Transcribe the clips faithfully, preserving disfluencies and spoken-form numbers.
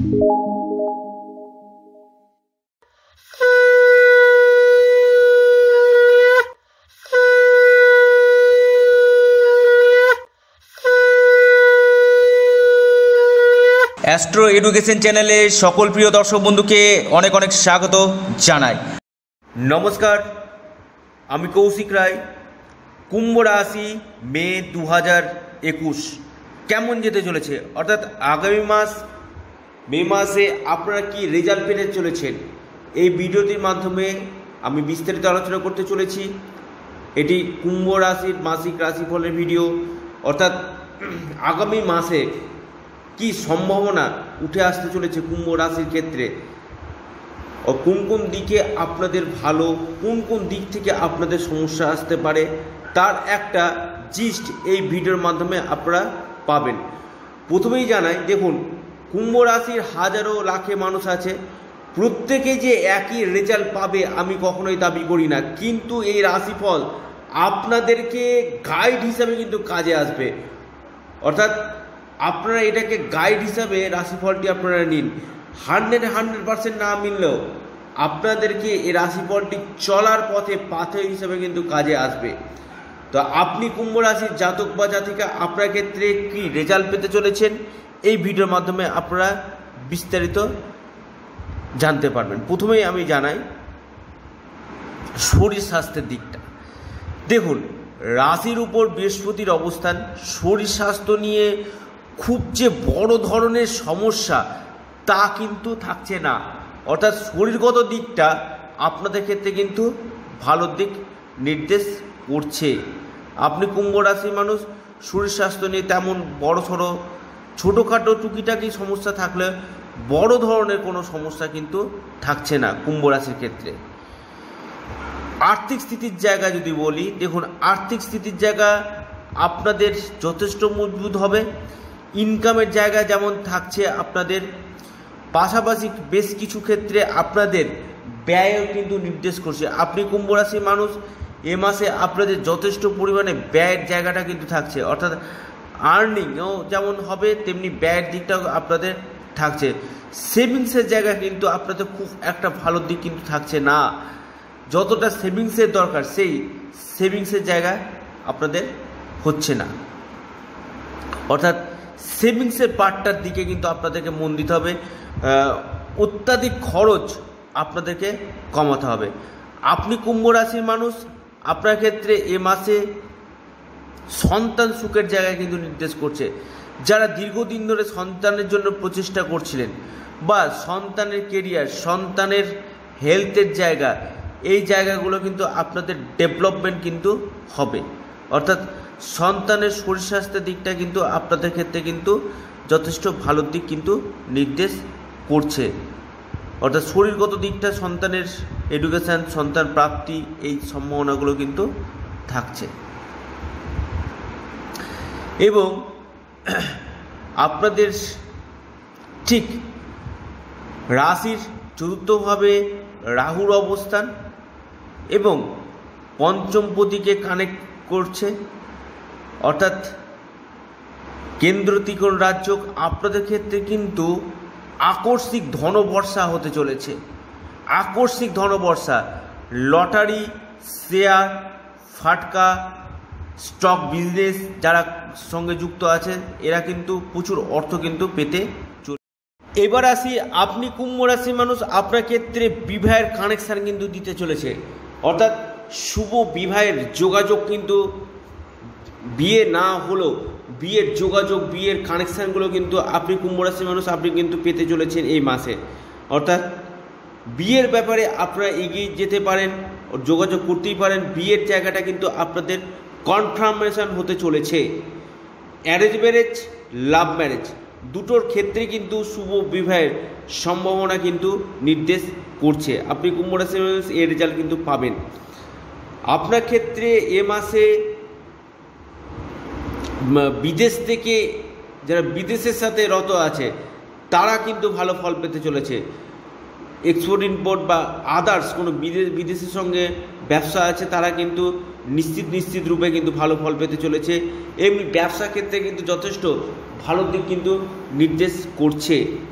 Astro education চ্যানেলে সকল প্রিয় দর্শক বন্ধুকে অনেক অনেক স্বাগত জানাই। নমস্কার, আমি কৌশিক রায়। কুম্ভ রাশি মে দু হাজার একুশ কেমন যেতে চলেছে, অর্থাৎ আগামী মাস মে মাসে আপনারা কি রেজাল্ট পেতে চলেছেন, এই ভিডিওটির মাধ্যমে আমি বিস্তারিত আলোচনা করতে চলেছি। এটি কুম্ভ রাশির মাসিক রাশিফলের ভিডিও, অর্থাৎ আগামী মাসে কি সম্ভাবনা উঠে আসতে চলেছে কুম্ভ রাশির ক্ষেত্রে, ও কোন কোন দিকে আপনাদের ভালো, কোন কোন দিক থেকে আপনাদের সমস্যা আসতে পারে, তার একটা জিস্ট এই ভিডিওর মাধ্যমে আপনারা পাবেন। প্রথমেই জানাই, দেখুন, কুম্ভ রাশির হাজারো লাখে মানুষ আছে, প্রত্যেকে যে একই রেজাল্ট পাবে আমি কখনোই দাবি করি না, কিন্তু এই রাশিফল আপনাদেরকে গাইড হিসাবে কিন্তু কাজে আসবে। অর্থাৎ আপনারা এটাকে গাইড হিসাবে রাশিফলটি আপনারা নিন। হান্ড্রেড হান্ড্রেড পার্সেন্ট না মিললেও আপনাদেরকে এই রাশিফলটি চলার পথে পাথে হিসাবে কিন্তু কাজে আসবে। তো আপনি কুম্ভ রাশির জাতক বা জাতিকা আপনার ক্ষেত্রে কি রেজাল্ট পেতে চলেছেন, এই ভিডিওর মাধ্যমে আপনারা বিস্তারিত জানতে পারবেন। প্রথমেই আমি জানাই শরীর স্বাস্থ্যের দিকটা। দেখুন, রাশির উপর বৃহস্পতির অবস্থান, শরীর স্বাস্থ্য নিয়ে খুব যে বড় ধরনের সমস্যা তা কিন্তু থাকছে না। অর্থাৎ শরীরগত দিকটা আপনাদের ক্ষেত্রে কিন্তু ভালোর দিক নির্দেশ করছে। আপনি কুম্ভ রাশির মানুষ, শরীর স্বাস্থ্য নিয়ে তেমন বড় সড়ো ছোটোখাটো টুকিটাকি সমস্যা থাকলে বড় ধরনের কোনো সমস্যা কিন্তু থাকছে না কুম্ভ রাশির ক্ষেত্রে। আর্থিক স্থিতির জায়গা যদি বলি, দেখুন, আর্থিক স্থিতির জায়গা আপনাদের যথেষ্ট মজবুত হবে। ইনকামের জায়গা যেমন থাকছে আপনাদের, পাশাপাশি বেশ কিছু ক্ষেত্রে আপনাদের ব্যয়ও কিন্তু নির্দেশ করছে। আপনি কুম্ভ রাশির মানুষ, এ মাসে আপনাদের যথেষ্ট পরিমাণে ব্যয়ের জায়গাটা কিন্তু থাকছে। অর্থাৎ আর্নিংও যেমন হবে তেমনি ব্যয়ের দিকটাও আপনাদের থাকছে। সেভিংসের জায়গা কিন্তু আপনাদের খুব একটা ভালো দিক কিন্তু থাকছে না। যতটা সেভিংসের দরকার সেই সেভিংসের জায়গা আপনাদের হচ্ছে না। অর্থাৎ সেভিংসের পার্টটার দিকে কিন্তু আপনাদেরকে মন দিতে হবে। অত্যাধিক খরচ আপনাদেরকে কমাতে হবে। আপনি কুম্ভ রাশির মানুষ, আপনার ক্ষেত্রে এ মাসে সন্তান সুখের জায়গায় কিন্তু নির্দেশ করছে। যারা দীর্ঘদিন ধরে সন্তানের জন্য প্রচেষ্টা করছিলেন, বা সন্তানের কেরিয়ার, সন্তানের হেলথের জায়গা, এই জায়গাগুলো কিন্তু আপনাদের ডেভেলপমেন্ট কিন্তু হবে। অর্থাৎ সন্তানের শরীর স্বাস্থ্যের দিকটা কিন্তু আপনাদের ক্ষেত্রে কিন্তু যথেষ্ট ভালো দিক কিন্তু নির্দেশ করছে। অর্থাৎ শরীরগত দিকটা, সন্তানের এডুকেশান, সন্তান প্রাপ্তি, এই সম্ভাবনাগুলো কিন্তু থাকছে। এবং আপনাদের ঠিক রাশির চতুর্থভাবে রাহুর অবস্থান এবং পঞ্চমপতিকে কানেক্ট করছে, অর্থাৎ কেন্দ্র ত্রিকোণ রাজ্য। আপনাদের ক্ষেত্রে কিন্তু আকস্মিক ধনবর্ষা হতে চলেছে। আকস্মিক ধনবর্ষা, লটারি, শেয়ার, ফাটকা, স্টক বিজনেস যারা সঙ্গে যুক্ত আছে এরা কিন্তু প্রচুর অর্থ কিন্তু পেতে চলে। এবার আসি, আপনি কুম্ভ রাশির মানুষ, আপনার ক্ষেত্রে বিবাহের কানেকশান কিন্তু দিতে চলেছে। অর্থাৎ শুভ বিবাহের যোগাযোগ কিন্তু, বিয়ে না হলেও বিয়ের যোগাযোগ, বিয়ের কানেকশানগুলো কিন্তু আপনি কুম্ভ রাশির মানুষ আপনি কিন্তু পেতে চলেছেন এই মাসে। অর্থাৎ বিয়ের ব্যাপারে আপনারা এগিয়ে যেতে পারেন, যোগাযোগ করতেই পারেন। বিয়ের জায়গাটা কিন্তু আপনাদের কনফার্মেশন হতে চলেছে। অ্যারেঞ্জ ম্যারেজ, লাভ ম্যারেজ দুটোর ক্ষেত্রে কিন্তু শুভ বিবাহের সম্ভাবনা কিন্তু নির্দেশ করছে। আপনি কুম্ভ রাশির মানুষ এর রেজাল্ট কিন্তু পাবেন। আপনার ক্ষেত্রে এ মাসে বিদেশ থেকে যারা বিদেশের সাথে রত আছে তারা কিন্তু ভালো ফল পেতে চলেছে। এক্সপোর্ট ইম্পোর্ট বা আদার্স কোনো বিদেশ বিদেশের সঙ্গে ব্যবসা আছে তারা কিন্তু নিশ্চিত নিশ্চিত রূপে কিন্তু ভালো ফল পেতে চলেছে। এমনি ব্যবসা ক্ষেত্রে কিন্তু যথেষ্ট ভালো দিক কিন্তু নির্দেশ করছে।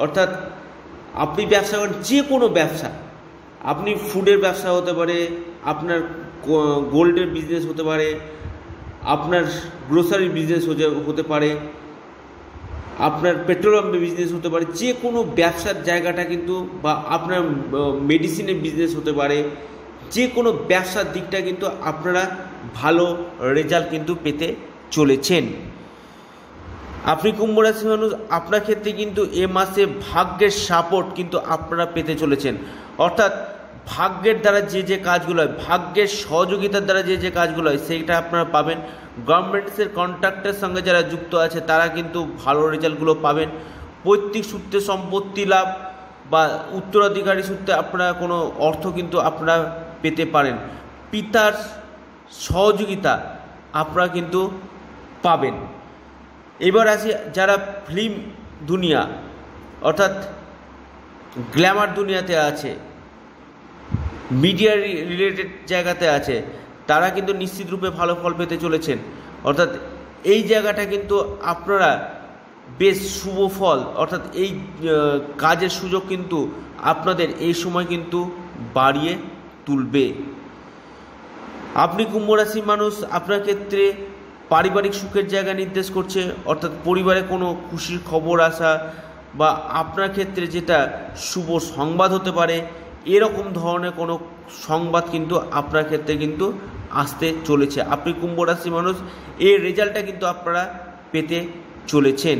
অর্থাৎ আপনি ব্যবসা করেন যে কোনো ব্যবসা, আপনি ফুডের ব্যবসা হতে পারে, আপনার গোল্ডের বিজনেস হতে পারে, আপনার গ্রোসারির বিজনেস হতে পারে, আপনার পেট্রোলিয়াম বিজনেস হতে পারে, যে কোনো ব্যবসার জায়গাটা কিন্তু, বা আপনার মেডিসিনের বিজনেস হতে পারে, যে কোনো ব্যবসার দিকটা কিন্তু আপনারা ভালো রেজাল্ট কিন্তু পেতে চলেছেন। আপনি কুম্ভ রাশি মানুষ, আপনার ক্ষেত্রে কিন্তু এ মাসে ভাগ্যের সাপোর্ট কিন্তু আপনারা পেতে চলেছেন। অর্থাৎ ভাগ্যের দ্বারা যে যে কাজগুলো হয়, ভাগ্যের সহযোগিতার দ্বারা যে যে কাজগুলো হয় সেইটা আপনারা পাবেন। গভর্নমেন্টসের কন্ট্রাক্টের সঙ্গে যারা যুক্ত আছে তারা কিন্তু ভালো রেজাল্টগুলো পাবেন। পৈতৃক সূত্রে সম্পত্তি লাভ বা উত্তরাধিকারী সূত্রে আপনারা কোনো অর্থ কিন্তু আপনারা পেতে পারেন। পিতার সহযোগিতা আপনারা কিন্তু পাবেন। এবার আসি যারা ফিল্ম দুনিয়া অর্থাৎ গ্ল্যামার দুনিয়াতে আছে, মিডিয়া রিলেটেড জায়গাতে আছে, তারা কিন্তু নিশ্চিত রূপে ভালো ফল পেতে চলেছেন। অর্থাৎ এই জায়গাটা কিন্তু আপনারা বেশ শুভ ফল, অর্থাৎ এই কাজের সুযোগ কিন্তু আপনাদের এই সময় কিন্তু বাড়িয়ে তুলবে। আপনি কুম্ভ রাশির মানুষ, আপনার ক্ষেত্রে পারিবারিক সুখের জায়গা নির্দেশ করছে। অর্থাৎ পরিবারে কোনো খুশির খবর আসা বা আপনার ক্ষেত্রে যেটা শুভ সংবাদ হতে পারে, এরকম ধরনের কোনো সংবাদ কিন্তু আপনার ক্ষেত্রে কিন্তু আসতে চলেছে। আপনি কুম্ভ রাশি মানুষ, এর রেজাল্টটা কিন্তু আপনারা পেতে চলেছেন।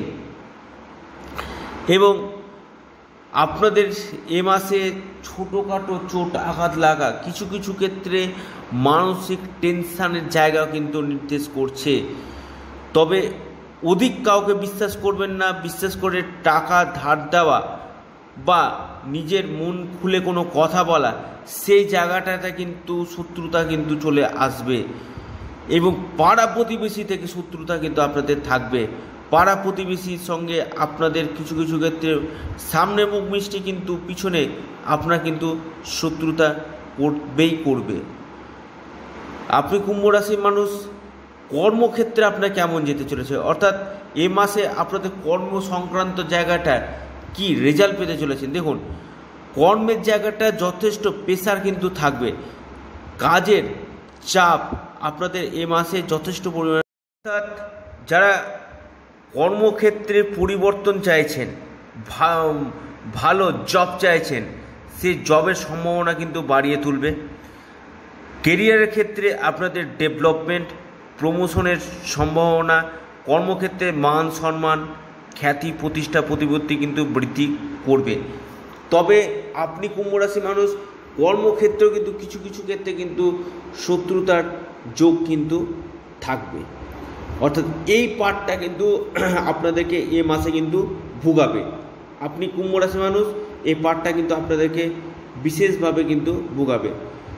এবং আপনাদের এ মাসে ছোটোখাটো চোট আঘাত লাগা, কিছু কিছু ক্ষেত্রে মানসিক টেনশানের জায়গা কিন্তু নির্দেশ করছে। তবে অধিক কাউকে বিশ্বাস করবেন না। বিশ্বাস করে টাকা ধার দেওয়া বা নিজের মন খুলে কোনো কথা বলা, সেই জায়গাটাতে কিন্তু শত্রুতা কিন্তু চলে আসবে। এবং পাড়া প্রতিবেশী থেকে শত্রুতা কিন্তু আপনাদের থাকবে। পাড়া প্রতিবেশীর সঙ্গে আপনাদের কিছু কিছু ক্ষেত্রে সামনে মুখ মিষ্টি কিন্তু পিছনে আপনার কিন্তু শত্রুতা করবেই করবে। আপনি কুম্ভ রাশির মানুষ, কর্মক্ষেত্রে আপনার কেমন যেতে চলেছে? অর্থাৎ এ মাসে আপনাদের কর্ম সংক্রান্ত জায়গাটা কি রেজাল্ট পেতে চলেছেন? দেখুন, কর্মের জায়গাটা যথেষ্ট প্রেশার কিন্তু থাকবে। কাজের চাপ আপনাদের এ মাসে যথেষ্ট পরিমাণে, অর্থাৎ যারা কর্মক্ষেত্রে পরিবর্তন চাইছেন, ভালো জব চাইছেন, সেই জবের সম্ভাবনা কিন্তু বাড়িয়ে তুলবে। কেরিয়ারের ক্ষেত্রে আপনাদের ডেভেলপমেন্ট, প্রমোশনের সম্ভাবনা, কর্মক্ষেত্রে মান সম্মান, খ্যাতি, প্রতিষ্ঠা, প্রতিপত্তি কিন্তু বৃদ্ধি করবে। তবে আপনি কুম্ভ রাশি মানুষ, কর্মক্ষেত্রেও কিন্তু কিছু কিছু ক্ষেত্রে কিন্তু শত্রুতার যোগ কিন্তু থাকবে। অর্থাৎ এই পার্টটা কিন্তু আপনাদেরকে এ মাসে কিন্তু ভোগাবে। আপনি কুম্ভ রাশি মানুষ, এই পার্টটা কিন্তু আপনাদেরকে বিশেষভাবে কিন্তু ভোগাবে।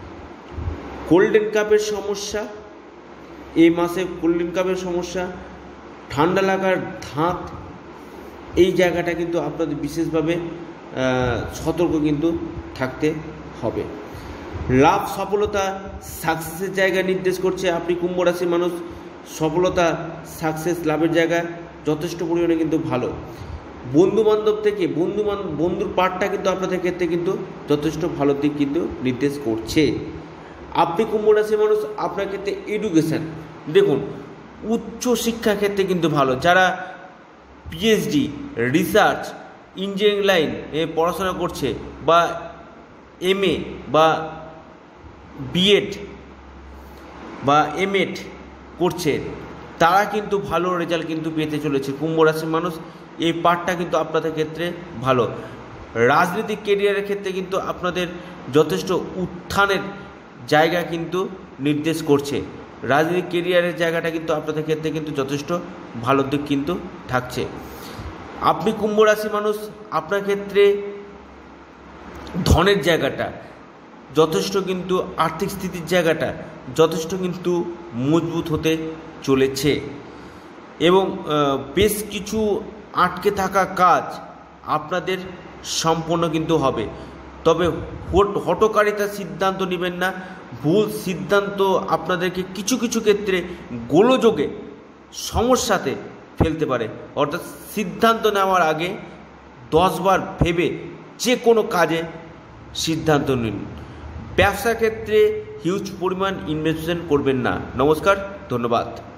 গোল্ডেন কাপের সমস্যা, এই মাসে গোল্ডেন কাপের সমস্যা, ঠান্ডা লাগার ধাত, এই জায়গাটা কিন্তু আপনাদের বিশেষভাবে সতর্ক কিন্তু থাকতে হবে। লাভ, সফলতা, সাকসেসের জায়গা নির্দেশ করছে। আপনি কুম্ভ রাশির মানুষ, সফলতা, সাকসেস, লাভের জায়গা যথেষ্ট পরিমাণে কিন্তু ভালো। বন্ধুবান্ধব থেকে বন্ধু বন্ধুর পার্টটা কিন্তু আপনাদের ক্ষেত্রে কিন্তু যথেষ্ট ভালো দিক কিন্তু নির্দেশ করছে। আপনি কুম্ভ রাশির মানুষ, আপনার ক্ষেত্রে এডুকেশান, দেখুন উচ্চ শিক্ষা ক্ষেত্রে কিন্তু ভালো। যারা পিএইচডি, রিসার্চ, ইঞ্জিনিয়ারিং লাইন এ পড়াশোনা করছে বা এমএ বা বিএড বা এমএড করছে, তারা কিন্তু ভালো রেজাল্ট কিন্তু পেতে চলেছে। কুম্ভ রাশির মানুষ, এই পার্টটা কিন্তু আপনাদের ক্ষেত্রে ভালো। রাজনৈতিক কেরিয়ারের ক্ষেত্রে কিন্তু আপনাদের যথেষ্ট উত্থানের জায়গা কিন্তু নির্দেশ করছে। রাজনৈতিক কেরিয়ারের জায়গাটা কিন্তু আপনাদের ক্ষেত্রে কিন্তু যথেষ্ট ভালো দিক কিন্তু থাকছে। আপনি কুম্ভ রাশি মানুষ, আপনার ক্ষেত্রে ধনের জায়গাটা যথেষ্ট কিন্তু, আর্থিক স্থিতির জায়গাটা যথেষ্ট কিন্তু মজবুত হতে চলেছে। এবং বেশ কিছু আটকে থাকা কাজ আপনাদের সম্পন্ন কিন্তু হবে। তবে হঠকারিতার সিদ্ধান্ত নেবেন না। ভুল সিদ্ধান্ত আপনাদেরকে কিছু কিছু ক্ষেত্রে গোলযোগে সমস্যাতে ফেলতে পারে। অর্থাৎ সিদ্ধান্ত নেওয়ার আগে দশবার ভেবে যে কোনো কাজে সিদ্ধান্ত নিন। ব্যবসা ক্ষেত্রে হিউজ পরিমাণ ইনভেস্টমেন্ট করবেন না। নমস্কার, ধন্যবাদ।